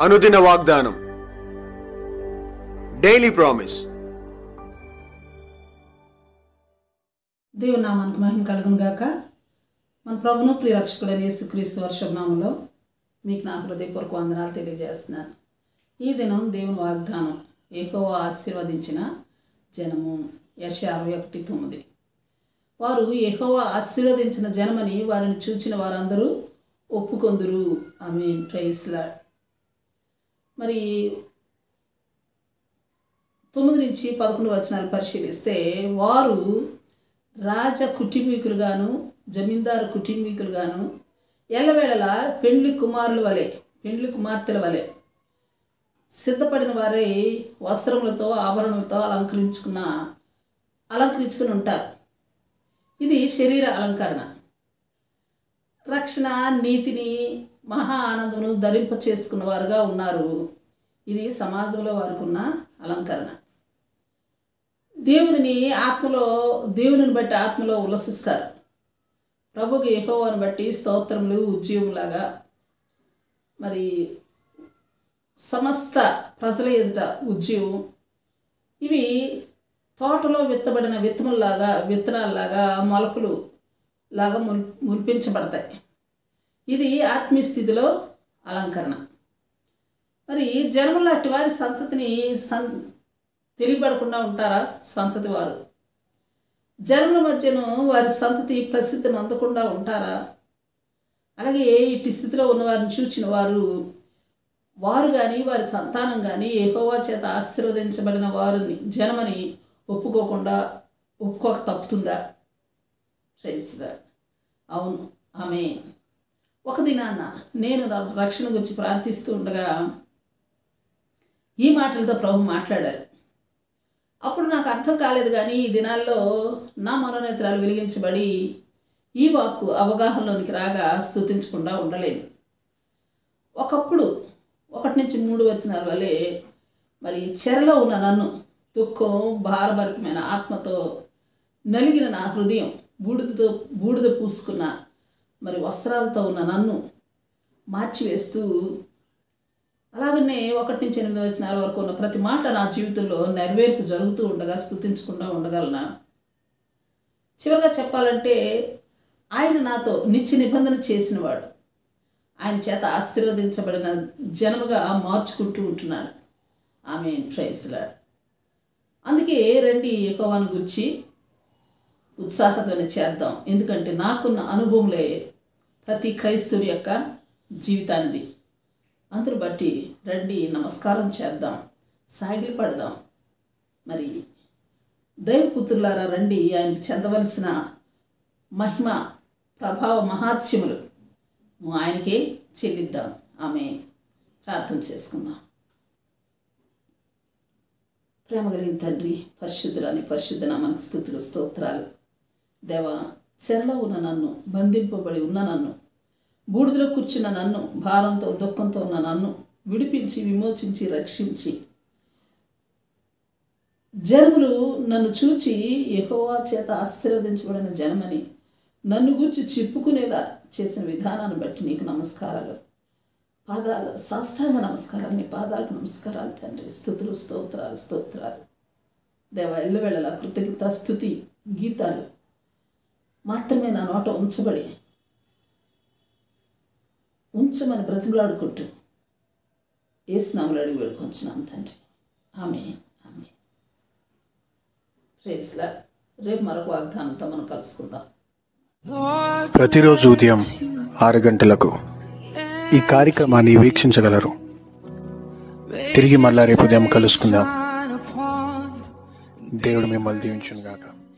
అనుదిన వాగ్దానం, daily promise. దేవుని నామానికి మహిమ కలుగును గాక. మన ప్రభును ప్రియరక్షకుడైన యేసుక్రీస్తు వారి శుభనామంలో మీకు నా హృదయపూర్వక వందనాలు తెలియజేస్తున్నాను. ఈ దినం దేవుని వాగ్దానం, యెహోవా ఆశీర్వదించిన జనము. యెషయా 61:9. వారు యెహోవా ఆశీర్వదించిన జనమని వారిని చూచిన వారందరూ ఒప్పుకొందురు. ఆమేన్. Praise lord. మరి 9 నుంచి 11 వచనాలు పరిశీలిస్తే, వారు రాజ కుటుంబీకులుగాను జమీందారు కుటుంబీకులుగాను ఎల్లవేళలా పెండ్లి కుమార్తెల వలె సిద్ధపడిన వారై వస్త్రములతో ఆభరణములతో అలంకరించుకుని ఉంటారు. ఇది శరీర అలంకరణ. రక్షణ, నీతిని, మహా ఆనందమును ధరింప చేసుకున్న వారుగా ఉన్నారు. ఇది సమాజంలో వారికి ఉన్న అలంకరణ. దేవునిని బట్టి ఆత్మలో ఉల్లసిస్తారు. ప్రభుకి యెహోవాను బట్టి స్తోత్రములు, ఉద్యమంలాగా మరి సమస్త ప్రజల ఎదుట ఉద్యమం. ఇవి తోటలో విత్తబడిన విత్తనాల్లాగా మొలకలు లాగా ముల్పించబడతాయి. ఇది ఆత్మీయ స్థితిలో అలంకరణ. మరి జనములు అట్టి వారి సంతతిని తెలియబడకుండా ఉంటారా? సంతతి వారు జనముల మధ్యను వారి సంతతి ప్రసిద్ధిని అందకుండా ఉంటారా? అలాగే ఇట్టి స్థితిలో ఉన్నవారిని చూచిన వారు కానీ వారి సంతానం కానీ యెహోవా చేత ఆశీర్వదించబడిన వారిని జనమని ఒప్పుకోక తప్పుతుందా? Praise lord. అవును, ఆమేన్. ఒక దినాన్న నేను రక్షణ గురించి ప్రార్థిస్తూ ఉండగా ఈ మాటలతో ప్రభు మాట్లాడారు. అప్పుడు నాకు అర్థం కాలేదు, కానీ ఈ దినాల్లో నా మనోనేత్రాలు వెలిగించబడి ఈ వాక్కు అవగాహనలోనికి రాగా స్తుతించకుండా ఉండలేను. ఒకప్పుడు 1 నుంచి 3 వచనాల వలె మరి చెరలో ఉన్న నన్ను, దుఃఖం భారభరితమైన ఆత్మతో నలిగిన నా హృదయం, బూడిద పూసుకున్న మరి వస్త్రాలతో ఉన్న నన్ను మార్చివేస్తూ, అలాగనే 1 నుంచి 8 వచనాల వరకు ఉన్న ప్రతి మాట నా జీవితంలో నెరవేర్పు జరుగుతూ ఉండగా స్తుతించకుండా ఉండగలనా? చివరిగా చెప్పాలంటే, ఆయన నాతో నిత్య నిబంధన చేసినవాడు. ఆయన చేత ఆశీర్వదించబడిన జనముగా మార్చుకుంటూ ఉంటున్నాడు. ఆమేన్. Praise lord. అందుకే రండి యెహోవాను గురించి ఉత్సాహధ్వని చేద్దాం. ఎందుకంటే నాకున్న అనుభవంలే ప్రతి క్రైస్తవుని యొక్క జీవితానిది. అందును బట్టి రండి నమస్కారం చేద్దాం, సాగిలి పడదాం. మరి దైవపుత్రులారా రండి, ఆయనకి చెందవలసిన మహిమ, ప్రభావ, మహాత్మ్యములు ఆయనకే చెల్లిద్దాం. ఆమె ప్రార్థన చేసుకుందాం. ప్రేమ కలిగిన తండ్రి, పరిశుద్ధ నామానికి స్తుతులు, స్తోత్రాలు. దేవా, చెరలో ఉన్న నన్ను, బంధింపబడి ఉన్న నన్ను, బూడిదలో కూర్చున్న నన్ను, భారంతో దుఃఖంతో ఉన్న నన్ను విడిపించి, విమోచించి, రక్షించి, జనములు నన్ను చూచి యెహోవా చేత ఆశీర్వదించబడిన జనమని నన్ను గురించి చెప్పుకునేలా చేసిన విధానాన్ని బట్టి నీకు నమస్కారాలు. సాష్టాంగ నమస్కారాలు, నీ పాదాలకు నమస్కారాలు తండ్రి. స్తుతులు, స్తోత్రాలు. దేవా, ఎల్లవేళలా కృతజ్ఞత స్తుతి గీతాలు మాత్రమే నా నోట ఉంచమని బ్రతిమలాడుకుంటూ యేసు నామములో అడిగి వేడుకొంచున్నాం తండ్రి. ఆమేన్. Praise lord. రేపు మరొక వాగ్దానంతో మనం కలుసుకుందాం. ప్రతిరోజు ఉదయం 6 గంటలకు ఈ కార్యక్రమాన్ని వీక్షించగలరు. తిరిగి మళ్ళా రేపు ఉదయం కలుసుకుందాం. దేవుడు మిమ్మల్ని దీవించును గాక.